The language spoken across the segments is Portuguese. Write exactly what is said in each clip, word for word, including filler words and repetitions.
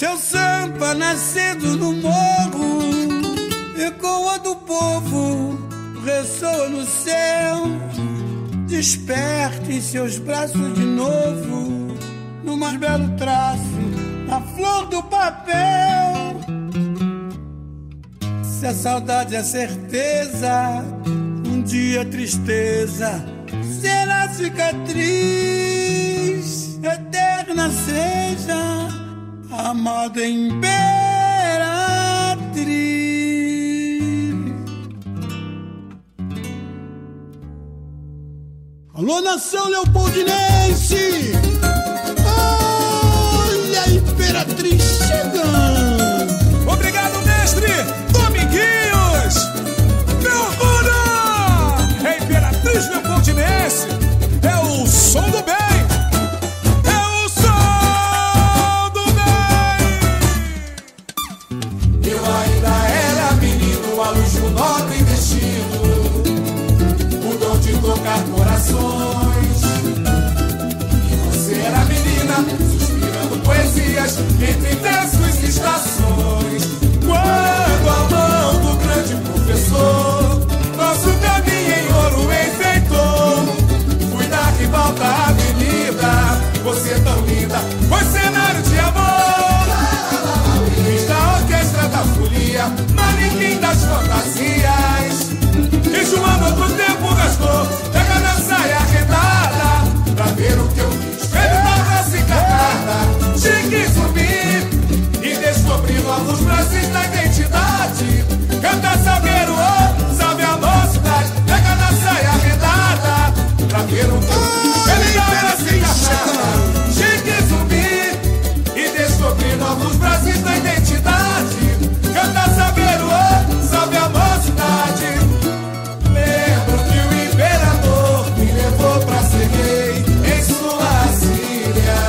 Seu samba nascido no morro, ecoa do povo, ressoa no céu. Desperte em seus braços de novo, no mais belo traço, na flor do papel. Se a saudade é certeza, um dia tristeza será cicatriz. Eterna seja a amada imperatriz. Alô, nação leopoldinense! Olha a imperatriz chegando! Obrigado, mestre Dominguinhos! Meu orgulho! É a imperatriz leopoldinense! É o som do bem! É o som do bem! Eu ainda era menino, a luz do nobre destino, o dom de tocar corações. E você era menina, suspirando poesias entre versos e estações. Quando a mão do grande professor nosso caminho em ouro enfeitou, fui da ribalta avenida, você tão linda, foi cenário de amor. Fiz da orquestra da folia, manequim das fantasias. E João outro tempo gastou, pega na saia arredada, pra ver o que eu fiz, ele tava cicatada. Chique subir e descobrir novos braços da identidade. Canta salgueiro, oh, salve a mocidade. Pega na saia arredada, pra ver o que eu fiz, ele tava cicatada. Chique subir e descobrir novos braços da identidade. Canta salgueiro, oh, salve a mocidade. Lembro que o imperador me levou pra ser rei em sua Síria.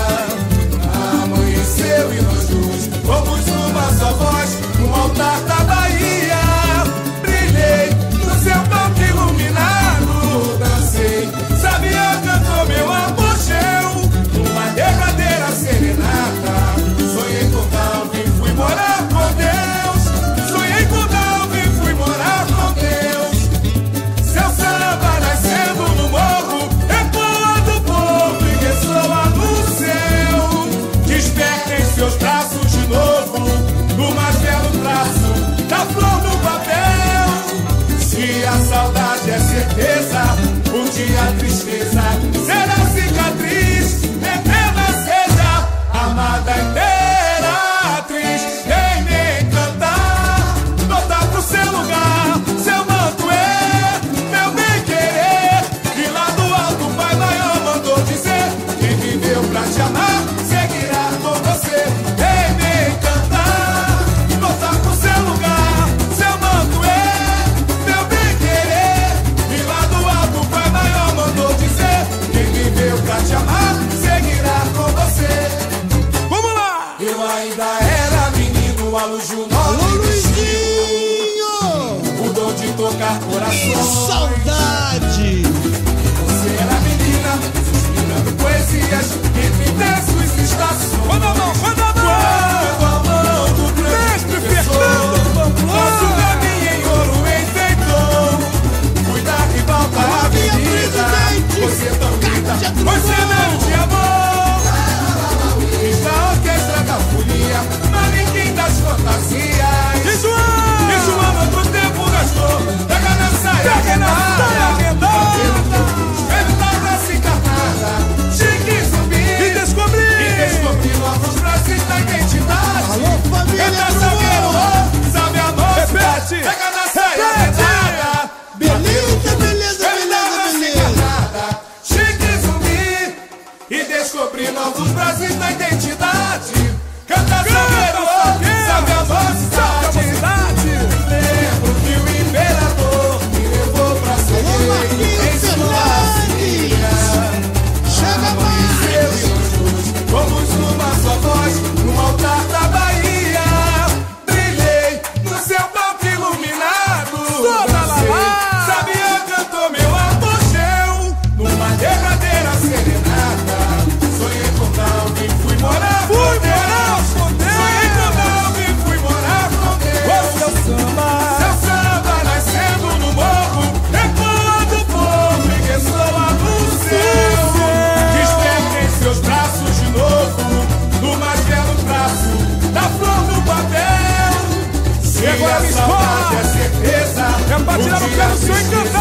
Amanheceu e nós dois fomos uma só voz no altar da Bahia. Brilhei no seu palco iluminado, dancei, sabia, cantou meu apogeu, uma derradeira serenata. Sonhei com Dalvin, fui morar com Deus. Sonhei com Dalvin, fui morar com Deus. Seu samba nascendo no morro, ecoa do povo e ressoa no céu. Desperta em seus braços de novo, no mais belo traço da flor do papel. Se a saudade é certeza, um dia a tristeza será cicatriz. Eterna seja a amada imperatriz. Vem me encantar, voltar pro seu lugar. Seu manto é meu bem-querer. E lá do alto o Pai Maior mandou dizer: quem viveu pra te amar, seguirá com você. Vem me encantar, voltar pro seu lugar. Seu manto é meu bem-querer. E lá do alto o Pai Maior mandou dizer: quem viveu pra te amar, seguirá com você. Vamos lá! Eu ainda era menino, a luz de um nobre destino, o dom de tocar corações. Saudade! Você era menina, suspirando poesias entre versos e estações. Manda a mão, manda a mão! Quando a mão do grande Mestre professor Fernando Pamplona! nosso caminho em ouro enfeitou, fui da ribalta avenida, você tão linda, foi cenário de amor. Fiz da orquestra da folia, manequim das fantasias. E João! E João outro tempo gastou, pega na saia Pega na saia arredada. ele tava cicatada. Chique subir E descobrir! e descobrir novos braços da identidade. Alô, família Canta do salgueiro, morro. oh, salve a mocidade. Repete. Pega na saia Repete. arredada. Beleza, beleza, Ele tava beleza, beleza. cicatada. Chique subir e descobrir novos braços da identidade. Canta salgueiro, oh, salve a mocidade. Lembro que o imperador me levou pra ser Alô, rei Marquinhos em sua Fernandes. Síria. Chega mais! Amanheceu e nós dois fomos uma só voz no altar da Bahia. Brilhei no seu palco iluminado, dancei, sabia, cantou meu apogeu, numa derradeira serenata. Sonhei com Dalvin, fui morar com Deus. Sonhei Coração encantado.